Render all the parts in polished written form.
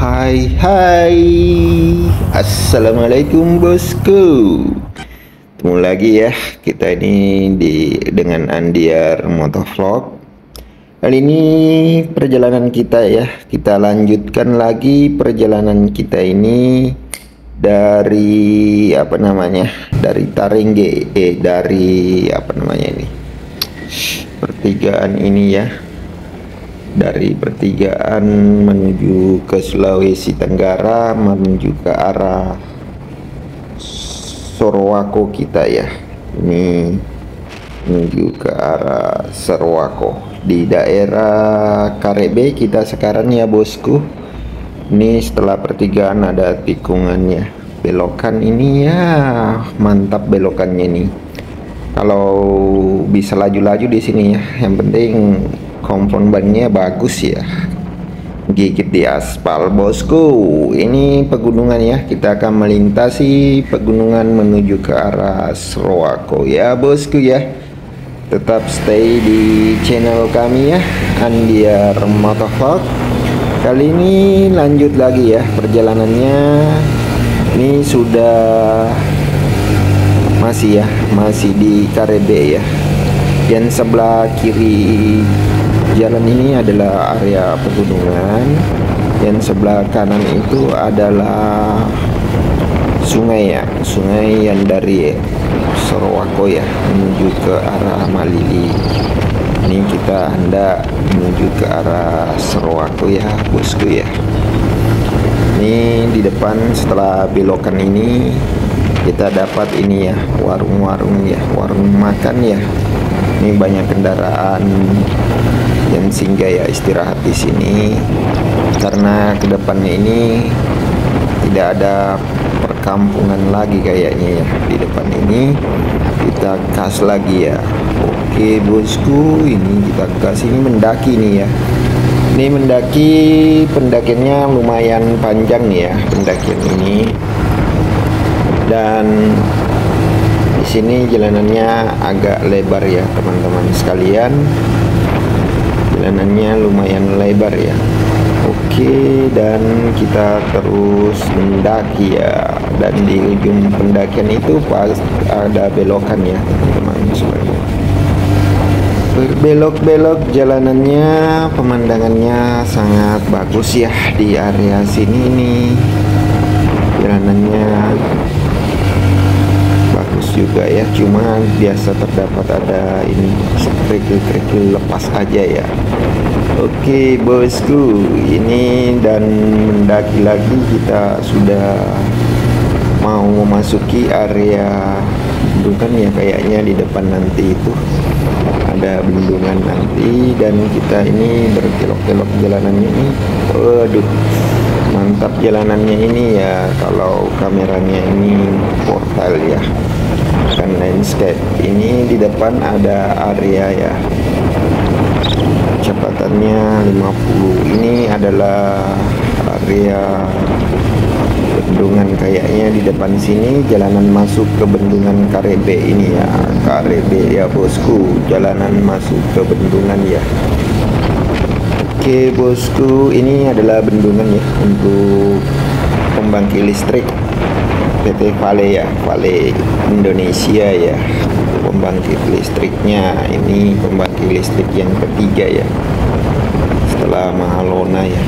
Hai hai, assalamualaikum bosku. Ketemu lagi ya kita ini dengan Andiar Motovlog. Kali ini perjalanan kita ya, kita lanjutkan lagi perjalanan kita ini dari dari Tarengge, dari pertigaan ini ya. Dari pertigaan menuju ke Sulawesi Tenggara, menuju ke arah Sorowako kita ya. Ini menuju ke arah Sorowako di daerah Karebe kita sekarang ya bosku. Ini setelah pertigaan ada tikungannya, belokan ini ya, mantap belokannya nih. Kalau bisa laju-laju di sini ya, yang penting kompon bannya bagus ya, gigit di aspal bosku. Ini pegunungan ya, kita akan melintasi pegunungan menuju ke arah Sorowako ya bosku ya. Tetap stay di channel kami ya, Andiar Motovlog. Kali ini lanjut lagi ya perjalanannya. Ini sudah masih di Karebe ya. Yang sebelah kiri jalan ini adalah area pegunungan, yang sebelah kanan itu adalah sungai ya, sungai yang dari Sorowako ya menuju ke arah Malili. Ini kita hendak menuju ke arah Sorowako ya bosku ya. Ini di depan setelah belokan ini kita dapat ini ya, warung-warung ya, warung makan ya. Ini banyak kendaraan yang singgah ya, istirahat di sini karena kedepannya ini tidak ada perkampungan lagi kayaknya ya. Di depan ini kita gas lagi ya. Oke bosku, ini kita gas, ini mendaki nih ya. Ini mendaki, pendakiannya lumayan panjang nih ya pendakian ini. Dan di sini jalanannya agak lebar ya teman-teman sekalian. Jalanannya lumayan lebar ya. Oke, dan kita terus mendaki ya. Dan di ujung pendakian itu pas ada belokan ya teman-teman sekalian. Berbelok-belok jalanannya, pemandangannya sangat bagus ya di area sini nih. Jalanannya bagus juga ya, cuma biasa terdapat ada ini kerikil-kerikil lepas aja ya. Oke bosku, ini dan mendaki lagi kita sudah mau memasuki area bendungan ya, kayaknya di depan nanti itu ada bendungan nanti. Dan kita ini berkelok-kelok jalanannya ini, waduh mantap jalanannya ini ya. Kalau kameranya ini portal ya, kan landscape. Ini di depan ada area ya, kecepatannya 50. Ini adalah area bendungan kayaknya di depan sini, jalanan masuk ke bendungan Karebe ini ya. Karebe ya bosku, jalanan masuk ke bendungan ya. Oke bosku, ini adalah bendungan ya untuk pembangkit listrik PT Vale ya, Vale Indonesia ya, pembangkit listriknya. Ini pembangkit listrik yang ketiga ya setelah Mahalona ya.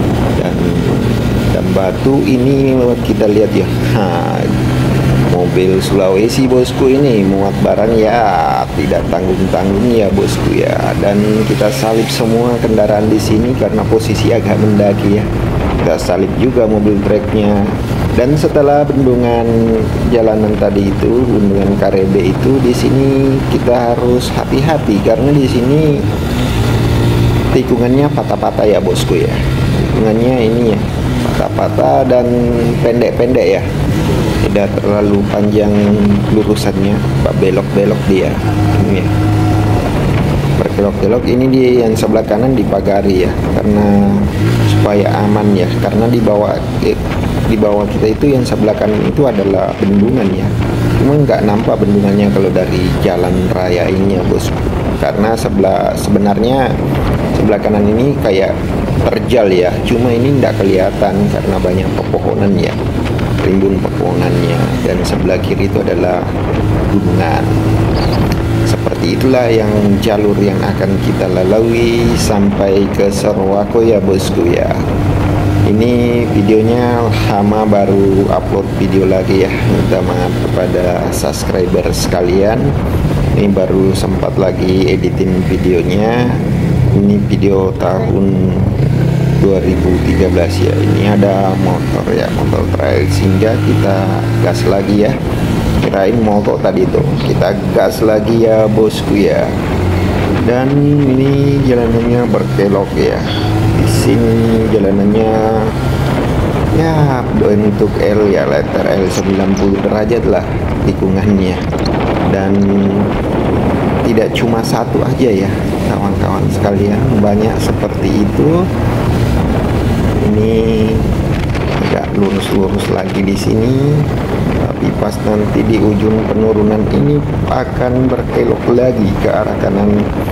Dan batu ini kita lihat ya, mobil Sulawesi bosku ini muat barang ya, tidak tanggung-tanggung ya bosku ya. Dan kita salip semua kendaraan di sini karena posisi agak mendaki ya. Kita salip juga mobil treknya. Dan setelah bendungan jalanan tadi itu, bendungan Karebe itu, di sini kita harus hati-hati karena di sini tikungannya patah-patah ya bosku ya. Tikungannya ini ya patah-patah dan pendek-pendek ya, tidak terlalu panjang lurusannya, belok-belok dia ini ya. Berkelok-kelok ini dia yang sebelah kanan dipagari ya, karena supaya aman ya, karena di bawah kita itu yang sebelah kanan itu adalah bendungan ya. Cuma nggak nampak bendungannya kalau dari jalan raya ini ya bos, karena sebenarnya sebelah kanan ini kayak terjal ya, cuma ini tidak kelihatan karena banyak pepohonan ya, rimbun pepohonannya, dan sebelah kiri itu adalah gunungan. Seperti itulah yang jalur yang akan kita lalui sampai ke Sorowako ya bosku ya. Ini videonya lama baru upload video lagi ya, minta maaf kepada subscriber sekalian. Ini baru sempat lagi editing videonya. Ini video tahun 2013 ya. Ini ada motor ya, motor trail, sehingga kita gas lagi ya. Kirain mogok tadi tuh, kita gas lagi ya bosku ya. Dan ini jalanannya berkelok ya. Di sini jalanannya ya bentuk L ya, letter L, 90 derajat lah tikungannya. Dan tidak cuma satu aja ya kawan-kawan sekalian, banyak seperti itu. Ini agak lurus-lurus lagi di sini, tapi pas nanti di ujung penurunan ini akan berkelok lagi ke arah kanan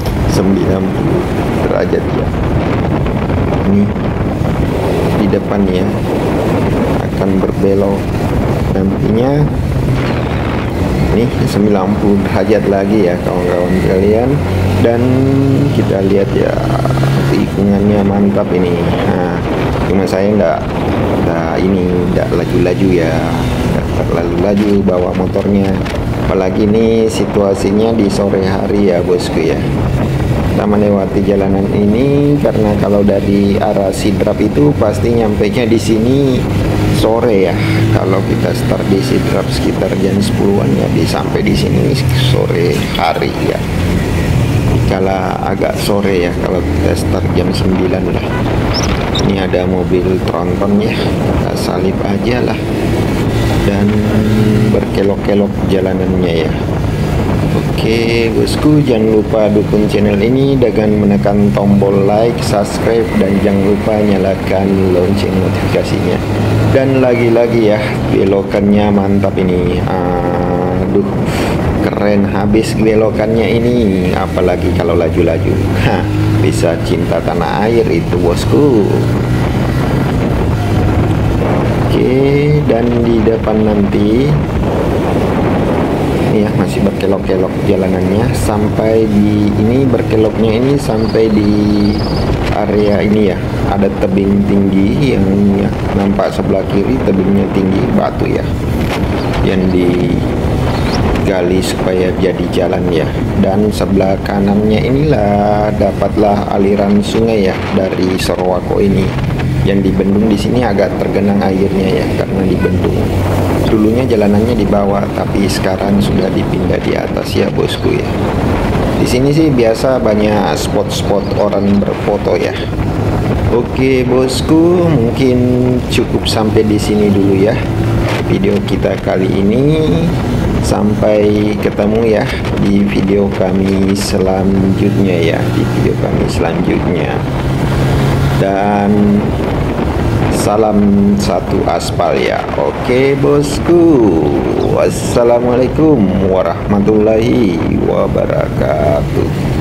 90 derajat ya. Ini di depan ya akan berbelok nantinya. Ini 90 derajat lagi ya kawan-kawan sekalian. Dan kita lihat ya, tikungannya mantap ini. Nah, cuma saya nggak laju-laju ya, nggak terlalu laju bawa motornya, apalagi ini situasinya di sore hari ya bosku ya. Kita melewati jalanan ini karena kalau dari arah Sidrap itu pasti nyampainya di sini sore ya. Kalau kita start di Sidrap sekitar jam 10-an ya, sampai di sini sore hari ya. Kala agak sore ya kalau kita start jam 9 lah. Ini ada mobil tronton ya, kita salip aja lah. Dan berkelok-kelok jalanannya ya. Oke bosku, jangan lupa dukung channel ini dengan menekan tombol like, subscribe, dan jangan lupa nyalakan lonceng notifikasinya. Dan lagi-lagi ya, belokannya mantap ini. Aduh, keren habis belokannya ini, apalagi kalau laju-laju. Bisa cinta tanah air itu bosku. Oke, dan di depan nanti ya masih berkelok-kelok jalanannya sampai di ini, berkeloknya ini sampai di area ini ya, ada tebing tinggi yang ya, nampak sebelah kiri tebingnya tinggi, batu ya yang digali supaya jadi jalan ya. Dan sebelah kanannya inilah dapatlah aliran sungai ya dari Sorowako ini, yang dibendung di sini agak tergenang airnya ya karena dibendung. Dulunya jalanannya di bawah, tapi sekarang sudah dipindah di atas ya bosku ya. Di sini sih biasa banyak spot-spot orang berfoto ya. Oke bosku, mungkin cukup sampai di sini dulu ya video kita kali ini. Sampai ketemu ya di video kami selanjutnya ya, di video kami selanjutnya. Dan salam satu aspal ya. Oke bosku, wassalamualaikum warahmatullahi wabarakatuh.